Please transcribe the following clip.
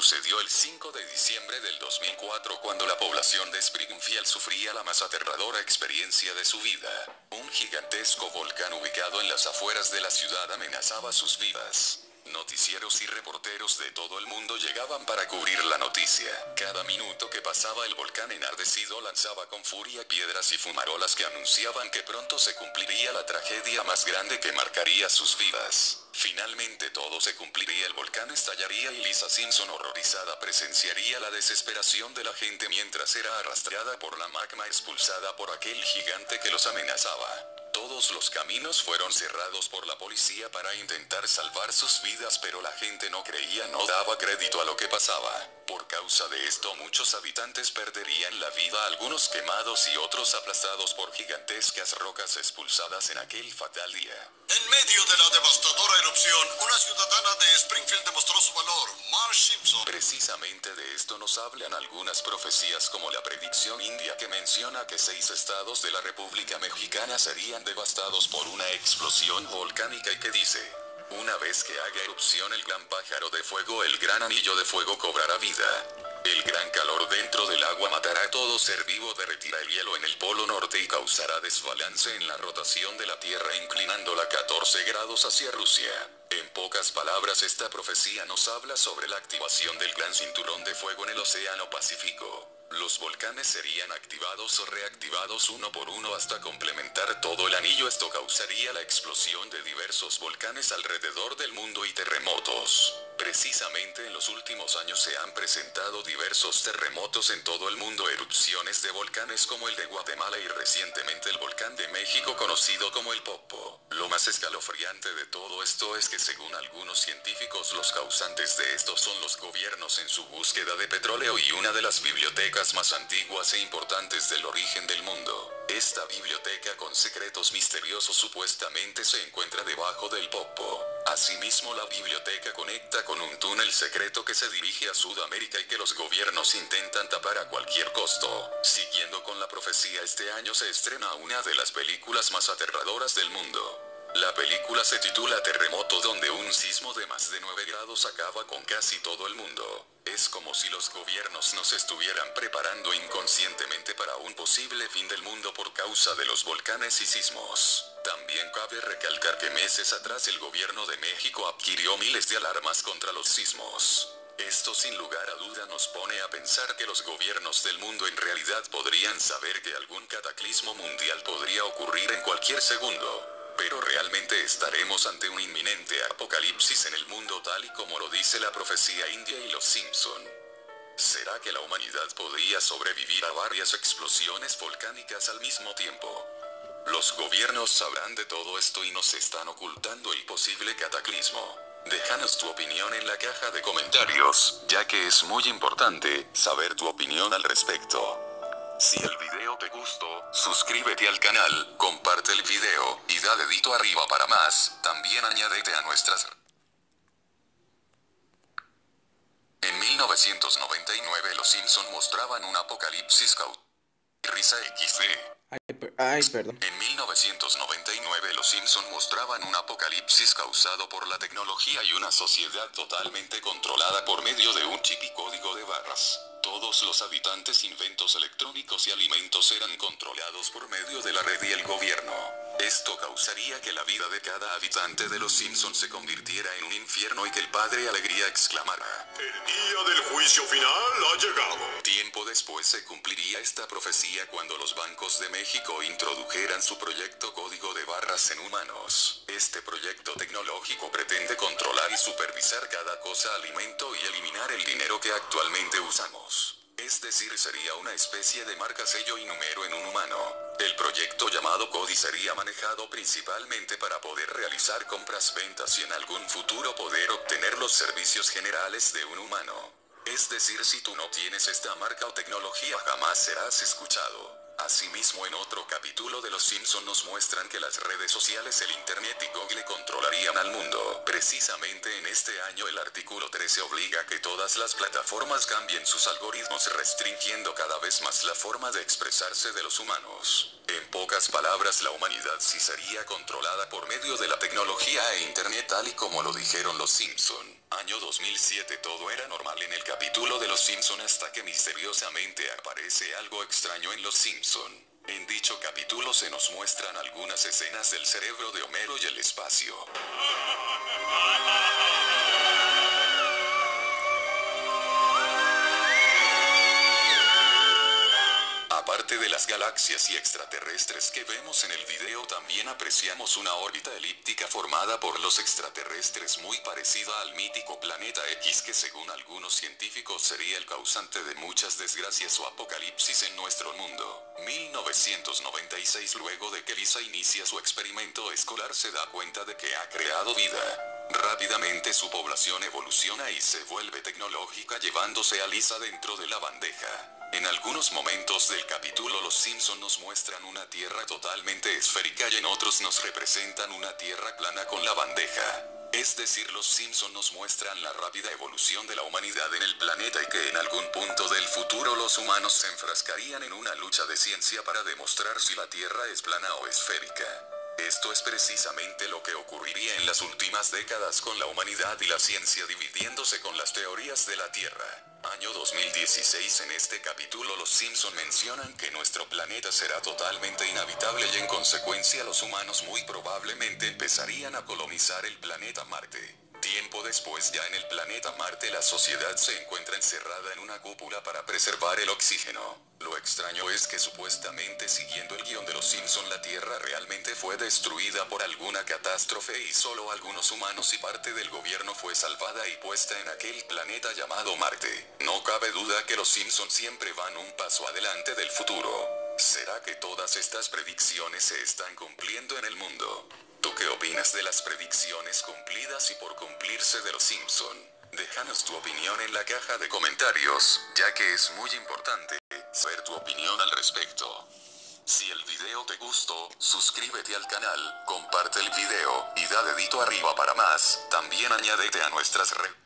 sucedió el 5 de diciembre del 2004 cuando la población de Springfield sufría la más aterradora experiencia de su vida. Un gigantesco volcán ubicado en las afueras de la ciudad amenazaba sus vidas. Noticieros y reporteros de todo el mundo llegaban para cubrir la noticia. Cada minuto que pasaba el volcán enardecido lanzaba con furia piedras y fumarolas que anunciaban que pronto se cumpliría la tragedia más grande que marcaría sus vidas. Finalmente todo se cumpliría, el volcán estallaría y Lisa Simpson, horrorizada, presenciaría la desesperación de la gente mientras era arrastrada por la magma expulsada por aquel gigante que los amenazaba. Todos los caminos fueron cerrados por la policía para intentar salvar sus vidas, pero la gente no creía, no daba crédito a lo que pasaba. Por causa de esto muchos habitantes perderían la vida, algunos quemados y otros aplastados por gigantescas rocas expulsadas en aquel fatal día. En medio de la devastadora erupción, una ciudadana de Springfield demostró su valor, Marge Simpson. Precisamente de esto nos hablan algunas profecías, como la predicción india que menciona que 6 estados de la República Mexicana serían devastados por una explosión volcánica y que dice: una vez que haga erupción el gran pájaro de fuego, el gran anillo de fuego cobrará vida. El gran calor dentro del agua matará a todo ser vivo, derretirá el hielo en el polo norte y causará desbalance en la rotación de la Tierra, inclinándola 14 grados hacia Rusia. En pocas palabras, esta profecía nos habla sobre la activación del gran cinturón de fuego en el Océano Pacífico. Los volcanes serían activados o reactivados uno por uno hasta complementar todo el anillo. Esto causaría la explosión de diversos volcanes alrededor del mundo y terremotos. Precisamente en los últimos años se han presentado diversos terremotos en todo el mundo, erupciones de volcanes como el de Guatemala y recientemente el volcán de México conocido como el Popo. Lo más escalofriante de todo esto es que según algunos científicos los causantes de esto son los gobiernos en su búsqueda de petróleo y una de las bibliotecas más antiguas e importantes del origen del mundo. Esta biblioteca con secretos misteriosos supuestamente se encuentra debajo del Popo. Asimismo, la biblioteca conecta con un túnel secreto que se dirige a Sudamérica y que los gobiernos intentan tapar a cualquier costo. Siguiendo con la profecía, este año se estrena una de las películas más aterradoras del mundo. La película se titula Terremoto, donde un sismo de más de 9 grados acaba con casi todo el mundo. Es como si los gobiernos nos estuvieran preparando inconscientemente para un posible fin del mundo por causa de los volcanes y sismos. También cabe recalcar que meses atrás el gobierno de México adquirió miles de alarmas contra los sismos. Esto sin lugar a duda nos pone a pensar que los gobiernos del mundo en realidad podrían saber que algún cataclismo mundial podría ocurrir en cualquier segundo. Pero realmente estaremos ante un inminente apocalipsis en el mundo tal y como lo dice la profecía india y los Simpson. ¿Será que la humanidad podría sobrevivir a varias explosiones volcánicas al mismo tiempo? Los gobiernos sabrán de todo esto y nos están ocultando el posible cataclismo. Déjanos tu opinión en la caja de comentarios, ya que es muy importante saber tu opinión al respecto. Si el video te gustó, suscríbete al canal, comparte el video, y da dedito arriba para más. También añádete a nuestras... En 1999 los Simpson mostraban un apocalipsis risa XD. Perdón. En 1999 los Simpson mostraban un apocalipsis causado por la tecnología y una sociedad totalmente controlada por medio de un chip y código de barras. Todos los habitantes, inventos electrónicos y alimentos eran controlados por medio de la red y el gobierno. Esto causaría que la vida de cada habitante de los Simpsons se convirtiera en un infierno y que el padre Alegría exclamara: El día del juicio final ha llegado. Tiempo después se cumpliría esta profecía cuando los bancos de México introdujeran su proyecto Código de Barras en humanos. Este proyecto tecnológico pretende controlar y supervisar cada cosa, alimento y eliminar el dinero que actualmente usamos. Es decir, sería una especie de marca, sello y número en un humano. El proyecto llamado CODI sería manejado principalmente para poder realizar compras, ventas y en algún futuro poder obtener los servicios generales de un humano. Es decir, si tú no tienes esta marca o tecnología, jamás serás escuchado. Asimismo, en otro capítulo de Los Simpson nos muestran que las redes sociales, el internet y Google controlarían al mundo. Precisamente en este año el artículo 13 obliga a que todas las plataformas cambien sus algoritmos, restringiendo cada vez más la forma de expresarse de los humanos. En pocas palabras, la humanidad sí sería controlada por medio de la tecnología e internet tal y como lo dijeron los Simpson. Año 2007. Todo era normal en el capítulo de Los Simpson hasta que misteriosamente aparece algo extraño en Los Simpson. En dicho capítulo se nos muestran algunas escenas del cerebro de Homero y el espacio. Aparte de las galaxias y extraterrestres que vemos en el video, también apreciamos una órbita elíptica formada por los extraterrestres muy parecida al mítico planeta X, que según algunos científicos sería el causante de muchas desgracias o apocalipsis en nuestro mundo. 1996. Luego de que Lisa inicia su experimento escolar, se da cuenta de que ha creado vida. Rápidamente su población evoluciona y se vuelve tecnológica, llevándose a Lisa dentro de la bandeja. En algunos momentos del capítulo Los Simpson nos muestran una tierra totalmente esférica y en otros nos representan una tierra plana con la bandeja. Es decir, Los Simpson nos muestran la rápida evolución de la humanidad en el planeta y que en algún punto del futuro los humanos se enfrascarían en una lucha de ciencia para demostrar si la tierra es plana o esférica. Esto es precisamente lo que ocurriría en las últimas décadas con la humanidad y la ciencia dividiéndose con las teorías de la Tierra. Año 2016. En este capítulo Los Simpson mencionan que nuestro planeta será totalmente inhabitable y en consecuencia los humanos muy probablemente empezarían a colonizar el planeta Marte. Tiempo después, ya en el planeta Marte, la sociedad se encuentra encerrada en una cúpula para preservar el oxígeno. Lo extraño es que supuestamente, siguiendo el guión de Los Simpson, la Tierra realmente fue destruida por alguna catástrofe y solo algunos humanos y parte del gobierno fue salvada y puesta en aquel planeta llamado Marte. No cabe duda que Los Simpson siempre van un paso adelante del futuro. ¿Será que todas estas predicciones se están cumpliendo en el mundo? ¿Tú qué opinas de las predicciones cumplidas y por cumplirse de Los Simpson? Déjanos tu opinión en la caja de comentarios, ya que es muy importante saber tu opinión al respecto. Si el video te gustó, suscríbete al canal, comparte el video y da dedito arriba para más. También añádete a nuestras redes